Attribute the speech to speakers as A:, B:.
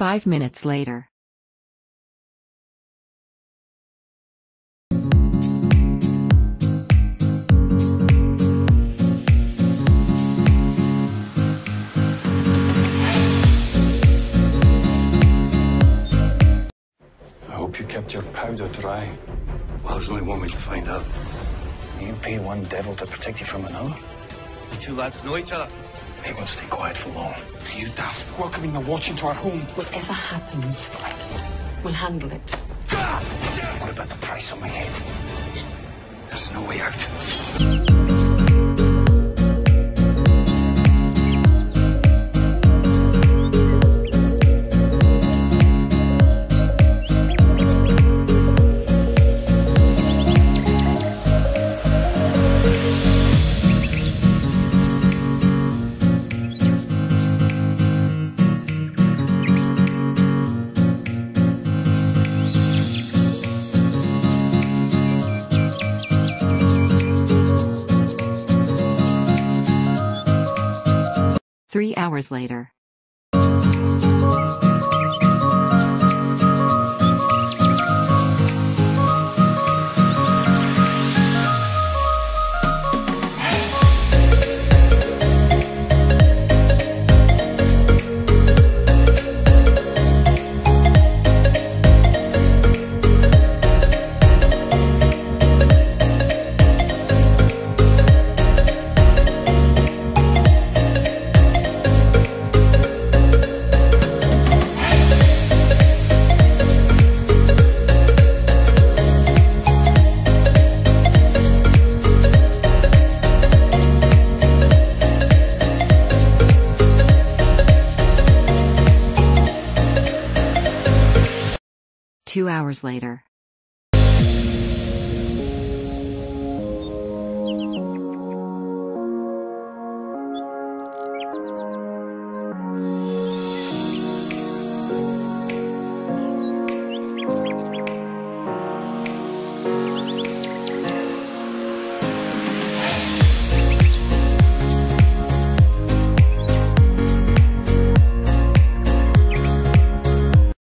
A: 5 minutes later.
B: I hope you kept your powder dry.
C: Well, there's only one way to find out.
D: You pay one devil to protect you from another?
C: You two lads know each other.
D: They won't stay quiet for long.
B: Are you daft? Welcoming the watch into our home.
E: Whatever happens, we'll handle it.
D: What about the price on my head?
B: There's no way out.
A: Three hours later. Two hours later.